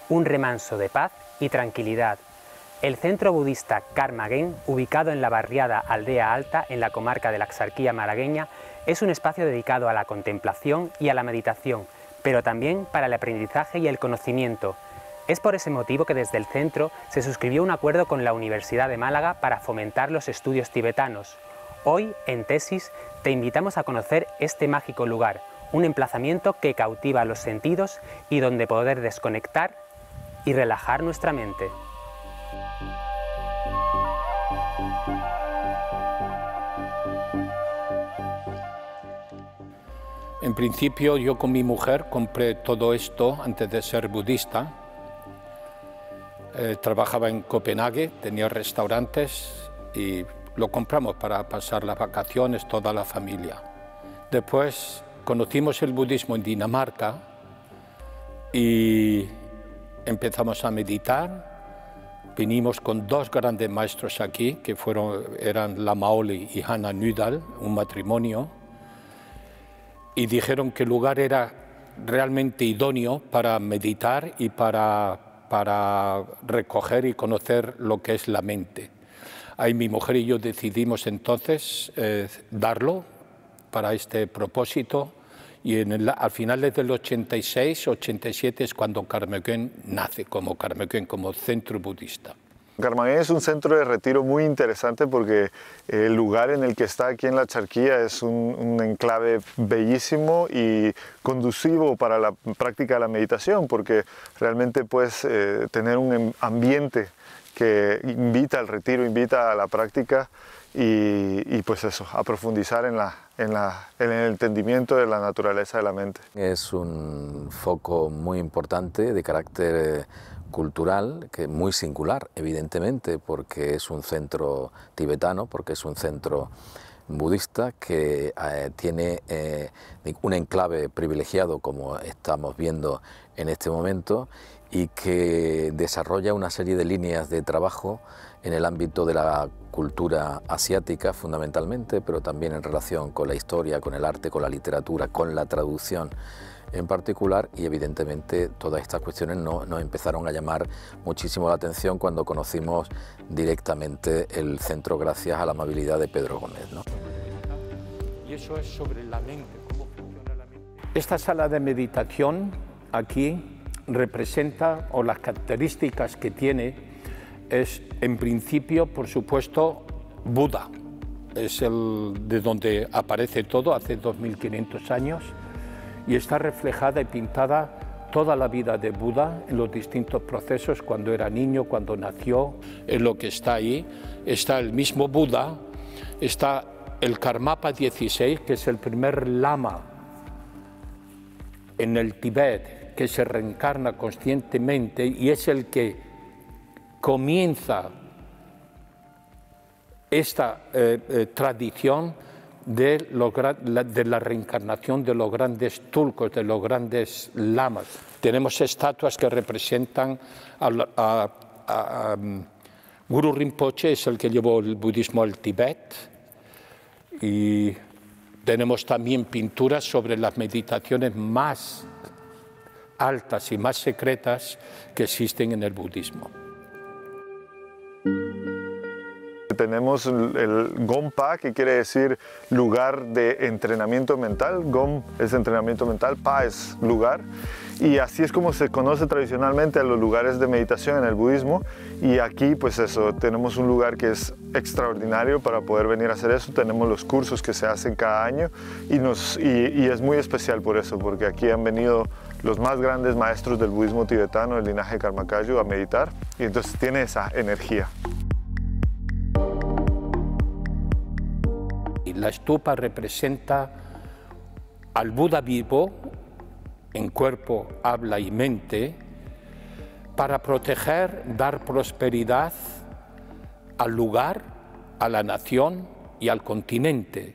un remanso de paz y tranquilidad. El centro budista Karma Gen, ubicado en la barriada Aldea Alta, en la comarca de la Axarquía malagueña, es un espacio dedicado a la contemplación y a la meditación, pero también para el aprendizaje y el conocimiento. Es por ese motivo que desde el centro se suscribió un acuerdo con la Universidad de Málaga para fomentar los estudios tibetanos. Hoy, en Tesis, te invitamos a conocer este mágico lugar, un emplazamiento que cautiva los sentidos y donde poder desconectar y relajar nuestra mente. En principio yo con mi mujer compré todo esto antes de ser budista. Trabajaba en Copenhague, tenía restaurantes y lo compramos para pasar las vacaciones toda la familia. Después conocimos el budismo en Dinamarca y empezamos a meditar. Vinimos con dos grandes maestros aquí, que eran Lama Oli y Hanna Nydal, un matrimonio, y dijeron que el lugar era realmente idóneo para meditar y para recoger y conocer lo que es la mente. Ahí mi mujer y yo decidimos entonces darlo para este propósito y a finales del 86, 87 es cuando Karma Gen nace como Karma Gen, como centro budista. Karma Gen es un centro de retiro muy interesante porque el lugar en el que está aquí en la Axarquía es un enclave bellísimo y conducivo para la práctica de la meditación, porque realmente puedes tener un ambiente que invita al retiro, invita a la práctica y pues eso, a profundizar en el entendimiento de la naturaleza de la mente. Es un foco muy importante de carácter cultural, que es muy singular, evidentemente, porque es un centro tibetano, porque es un centro budista que tiene un enclave privilegiado, como estamos viendo en este momento, y que desarrolla una serie de líneas de trabajo en el ámbito de la cultura asiática fundamentalmente, pero también en relación con la historia, con el arte, con la literatura, con la traducción en particular, y evidentemente todas estas cuestiones nos empezaron a llamar muchísimo la atención cuando conocimos directamente el centro gracias a la amabilidad de Pedro Gómez, ¿no? Y eso es sobre la mente, cómo funciona la mente. Esta sala de meditación aquí representa, o las características que tiene, es en principio, por supuesto, Buda. Es de donde aparece todo, hace 2500 años, y está reflejada y pintada toda la vida de Buda en los distintos procesos, cuando era niño, cuando nació. Es lo que está ahí. Está el mismo Buda, está el Karmapa 16, que es el primer lama en el Tíbet, que se reencarna conscientemente y es el que comienza esta tradición de la reencarnación de los grandes tulcos, de los grandes lamas. Tenemos estatuas que representan a Guru Rinpoche, es el que llevó el budismo al Tíbet, y tenemos también pinturas sobre las meditaciones más altas y más secretas que existen en el budismo. Tenemos el Gompa, que quiere decir lugar de entrenamiento mental. Gom es entrenamiento mental, Pa es lugar. Y así es como se conoce tradicionalmente a los lugares de meditación en el budismo. Y aquí, pues eso, tenemos un lugar que es extraordinario para poder venir a hacer eso. Tenemos los cursos que se hacen cada año y es muy especial por eso, porque aquí han venido los más grandes maestros del budismo tibetano, el linaje Karma Kagyu, a meditar. Y entonces tiene esa energía. La estupa representa al Buda vivo, en cuerpo, habla y mente, para proteger, dar prosperidad al lugar, a la nación y al continente.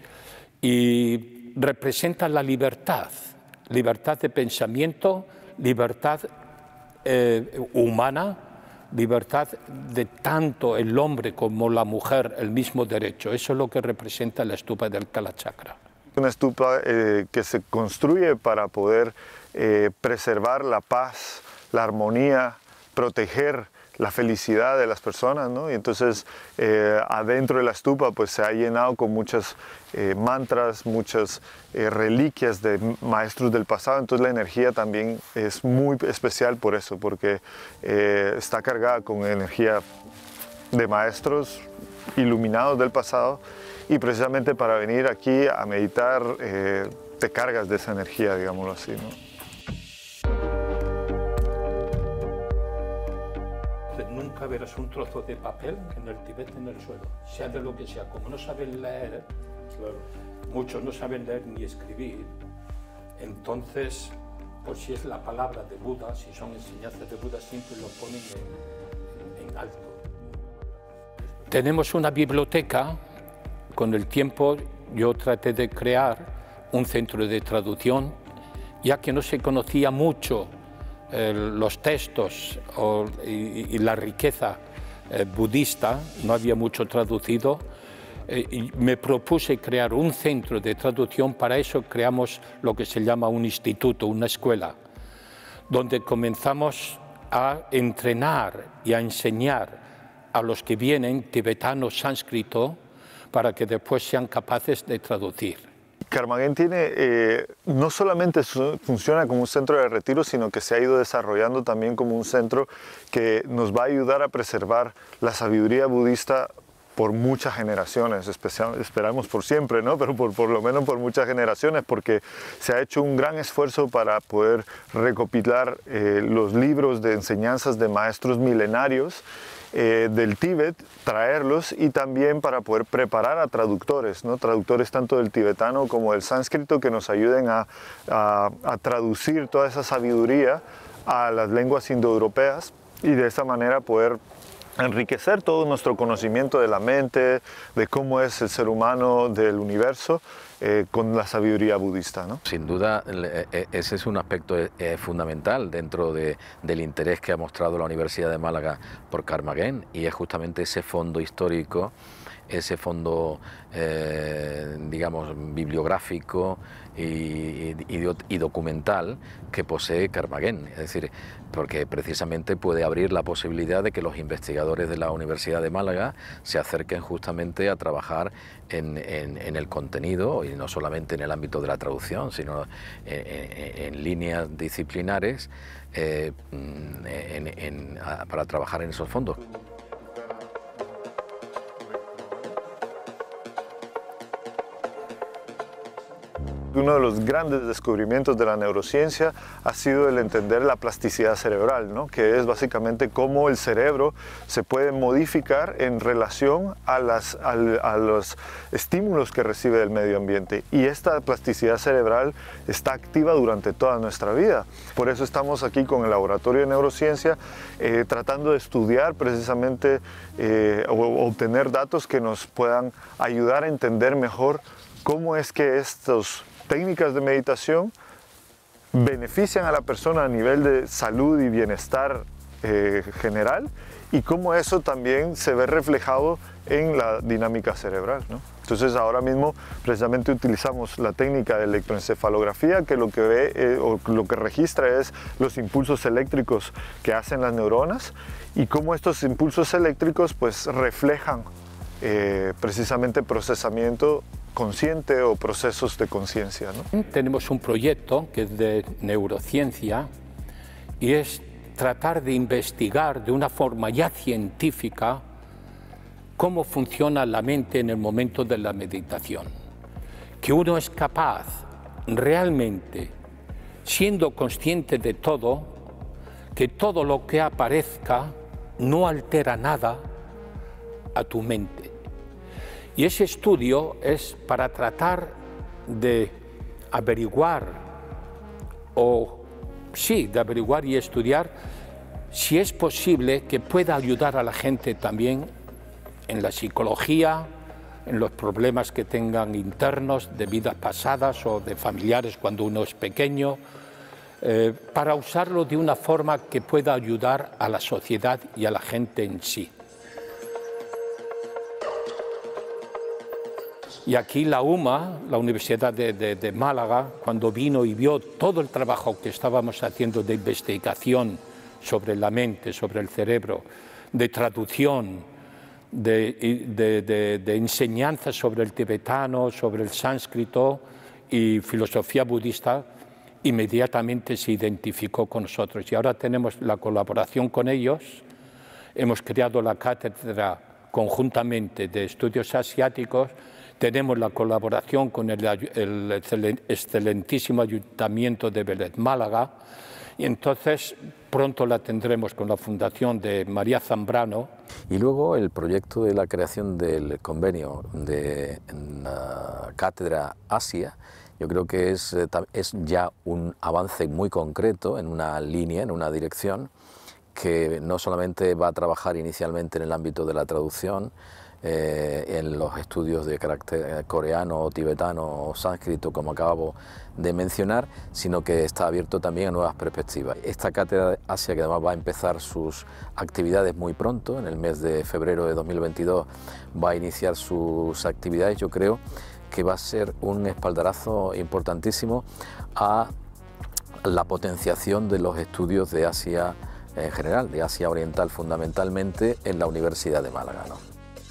Y representa la libertad, libertad de pensamiento, libertad humana, libertad de tanto el hombre como la mujer, el mismo derecho. Eso es lo que representa la estupa del Kalachakra. Una estupa que se construye para poder preservar la paz, la armonía, proteger la felicidad de las personas, ¿no? Y entonces adentro de la stupa pues se ha llenado con muchas mantras, muchas reliquias de maestros del pasado. Entonces la energía también es muy especial por eso, porque está cargada con energía de maestros iluminados del pasado, y precisamente para venir aquí a meditar te cargas de esa energía, digámoslo así, ¿no? Nunca verás un trozo de papel en el Tíbet en el suelo, sea de lo que sea. Como no saben leer, muchos no saben leer ni escribir, entonces, pues si es la palabra de Buda, si son enseñanzas de Buda, siempre lo ponen en alto. Tenemos una biblioteca. Con el tiempo yo traté de crear un centro de traducción, ya que no se conocía mucho los textos y la riqueza budista, no había mucho traducido, y me propuse crear un centro de traducción. Para eso creamos lo que se llama un instituto, una escuela, donde comenzamos a entrenar y a enseñar a los que vienen tibetano sánscrito para que después sean capaces de traducir. Carmagén tiene, no solamente funciona como un centro de retiro, sino que se ha ido desarrollando también como un centro que nos va a ayudar a preservar la sabiduría budista por muchas generaciones, esperamos por siempre, ¿no? Pero por lo menos por muchas generaciones, porque se ha hecho un gran esfuerzo para poder recopilar los libros de enseñanzas de maestros milenarios del Tíbet, traerlos, y también para poder preparar a traductores, ¿no? Traductores tanto del tibetano como del sánscrito, que nos ayuden a traducir toda esa sabiduría a las lenguas indoeuropeas, y de esa manera poder enriquecer todo nuestro conocimiento de la mente, de cómo es el ser humano, del universo, con la sabiduría budista, ¿no? Sin duda, ese es un aspecto fundamental dentro del interés que ha mostrado la Universidad de Málaga por Carmagén, y es justamente ese fondo histórico, ese fondo, digamos, bibliográfico y documental que posee Carmagén. Es decir, porque precisamente puede abrir la posibilidad de que los investigadores de la Universidad de Málaga se acerquen justamente a trabajar en el contenido, y no solamente en el ámbito de la traducción, sino en líneas disciplinares para trabajar en esos fondos. Uno de los grandes descubrimientos de la neurociencia ha sido el entender la plasticidad cerebral, ¿no? Que es básicamente cómo el cerebro se puede modificar en relación a los estímulos que recibe del medio ambiente. Y esta plasticidad cerebral está activa durante toda nuestra vida. Por eso estamos aquí con el Laboratorio de Neurociencia tratando de estudiar precisamente o obtener datos que nos puedan ayudar a entender mejor cómo es que estas técnicas de meditación benefician a la persona a nivel de salud y bienestar general, y cómo eso también se ve reflejado en la dinámica cerebral, ¿no? Entonces ahora mismo precisamente utilizamos la técnica de electroencefalografía, que lo que ve o lo que registra es los impulsos eléctricos que hacen las neuronas, y cómo estos impulsos eléctricos pues reflejan precisamente procesamiento consciente o procesos de conciencia, ¿no? Tenemos un proyecto que es de neurociencia, y es tratar de investigar de una forma ya científica cómo funciona la mente en el momento de la meditación. Que uno es capaz realmente, siendo consciente de todo, que todo lo que aparezca no altera nada a tu mente. Y ese estudio es para tratar de averiguar, de averiguar y estudiar si es posible que pueda ayudar a la gente también en la psicología, en los problemas que tengan internos de vidas pasadas o de familiares cuando uno es pequeño, para usarlo de una forma que pueda ayudar a la sociedad y a la gente en sí. Y aquí la UMA, la Universidad de Málaga, cuando vino y vio todo el trabajo que estábamos haciendo de investigación sobre la mente, sobre el cerebro, de traducción, de enseñanza sobre el tibetano, sobre el sánscrito y filosofía budista, inmediatamente se identificó con nosotros. Y ahora tenemos la colaboración con ellos. Hemos creado la cátedra conjuntamente de estudios asiáticos, tenemos la colaboración con el excelentísimo Ayuntamiento de Vélez Málaga, y entonces pronto la tendremos con la Fundación de María Zambrano. Y luego el proyecto de la creación del convenio de la Cátedra Asia, yo creo que es ya un avance muy concreto en una línea, en una dirección, que no solamente va a trabajar inicialmente en el ámbito de la traducción, en los estudios de carácter coreano, tibetano o sánscrito, como acabo de mencionar, sino que está abierto también a nuevas perspectivas. Esta Cátedra de Asia, que además va a empezar sus actividades muy pronto, en el mes de febrero de 2022 va a iniciar sus actividades, yo creo que va a ser un espaldarazo importantísimo a la potenciación de los estudios de Asia en general, de Asia Oriental fundamentalmente, en la Universidad de Málaga, ¿no?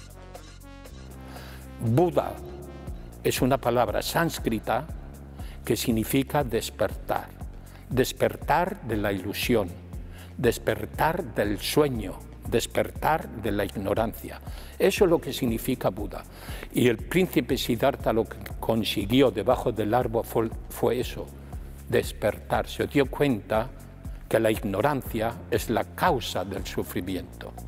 Buda es una palabra sánscrita que significa despertar, despertar de la ilusión, despertar del sueño, despertar de la ignorancia. Eso es lo que significa Buda. Y el príncipe Siddhartha lo que consiguió debajo del árbol fue eso, despertar. Se dio cuenta que la ignorancia es la causa del sufrimiento.